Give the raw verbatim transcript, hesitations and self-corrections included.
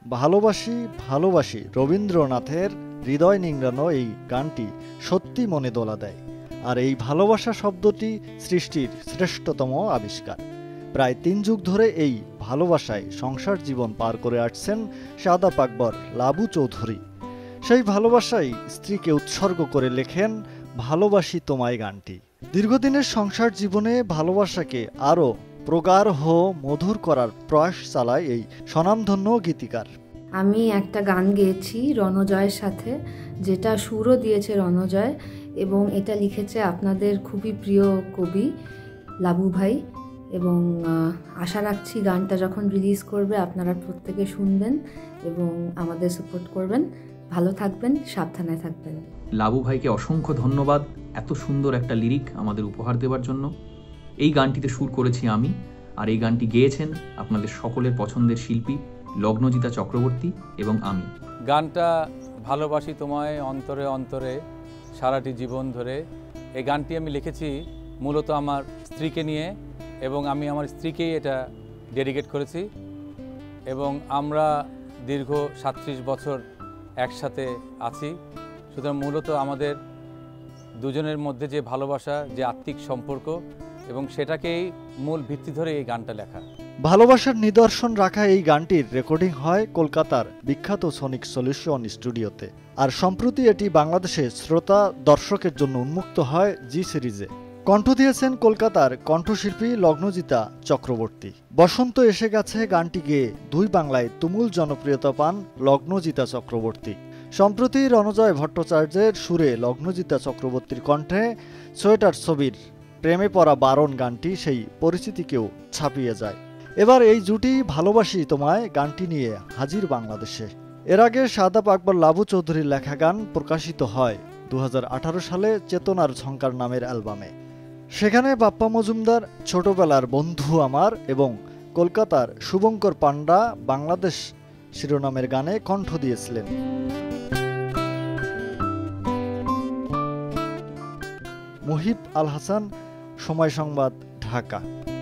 ভালোবাসি ভালোবাসি রবীন্দ্রনাথের হৃদয় নিংড়ানো এই গানটি সত্যি মনে দোলা দেয়। আর এই ভালোবাসা শব্দটি সৃষ্টির শ্রেষ্ঠতম আবিষ্কার। প্রায় তিন যুগ ধরে এই ভালোবাসায় সংসার জীবন পার করে আসছেন শাদাব আকবর লাবু চৌধুরী। সেই ভালোবাসাই স্ত্রীকে উৎসর্গ করে লেখেন ভালোবাসি তোমায় গানটি। দীর্ঘদিনের সংসার জীবনে ভালোবাসাকে আরও প্রগাঢ় মধুর করার প্রয়াস চালায় এই স্বনামধন্য গীতিকার। আমি একটা গান গেয়েছি রণজয়ের সাথে, যেটা সুরও দিয়েছে রণজয়, এবং এটা লিখেছে আপনাদের খুবই প্রিয় কবি লাবু ভাই। এবং আশা রাখছি গানটা যখন রিলিজ করবে আপনারা প্রত্যেকে শুনবেন এবং আমাদের সাপোর্ট করবেন। ভালো থাকবেন, সাবধানে থাকবেন। লাবু ভাইকে অসংখ্য ধন্যবাদ এত সুন্দর একটা লিরিক আমাদের উপহার দেওয়ার জন্য। এই গানটিতে সুর করেছি আমি, আর এই গানটি গেয়েছেন আপনাদের সকলের পছন্দের শিল্পী লগ্নজিতা চক্রবর্তী এবং আমি। গানটা ভালোবাসি তোমায় অন্তরে অন্তরে সারাটি জীবন ধরে। এই গানটি আমি লিখেছি মূলত আমার স্ত্রীকে নিয়ে, এবং আমি আমার স্ত্রীকেই এটা ডেডিকেট করেছি। এবং আমরা দীর্ঘ সাতত্রিশ বছর একসাথে আছি, সুতরাং মূলত আমাদের দুজনের মধ্যে যে ভালোবাসা, যে আত্মিক সম্পর্ক, এবং সেটাকেই মূল ভিত্তি ধরে এই গানটা লেখা। ভালোবাসার নিদর্শন রাখা এই গানটির রেকর্ডিং হয় কলকাতার বিখ্যাত সনিক সলিউশন স্টুডিওতে। আর সম্প্রতি এটি বাংলাদেশে শ্রোতা দর্শকের জন্য উন্মুক্ত হয় জি সিরিজে। কণ্ঠ দিয়েছেন কলকাতার কণ্ঠশিল্পী লগ্নজিতা চক্রবর্তী। বসন্ত এসে গেছে গানটি গেয়ে দুই বাংলায় তুমুল জনপ্রিয়তা পান লগ্নজিতা চক্রবর্তী। সম্প্রতি রণজয় ভট্টাচার্যের সুরে লগ্নজিতা চক্রবর্তীর কণ্ঠে সোয়েটার ছবির প্রেমে পড়া বারণ গানটি সেই পরিচিতিকেও ছাপিয়ে যায়। এবার এই জুটি ভালোবাসি তোমায় গানটি নিয়ে হাজির বাংলাদেশে। এর আগে শাদাব আকবর লাবু চৌধুরীর লেখা গান প্রকাশিত হয় দু হাজার আঠারো সালে চেতনার ঝংকার নামের অ্যালবামে। সেখানে বাপ্পা মজুমদার, ছোটবেলার বন্ধু আমার এবং কলকাতার শুভঙ্কর পান্ডা বাংলাদেশ শিরোনামের গানে কণ্ঠ দিয়েছিলেন। মুহিব আল হাসান, সময় সংবাদ, ঢাকা।